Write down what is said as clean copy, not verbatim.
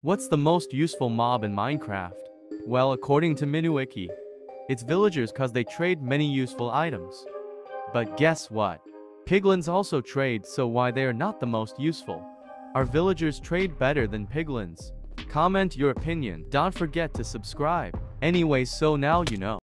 What's the most useful mob in Minecraft? Well, according to MinuWiki, it's villagers cause they trade many useful items. But guess what? Piglins also trade, so why they are not the most useful? Are villagers trade better than piglins? Comment your opinion. Don't forget to subscribe. Anyway, so now you know.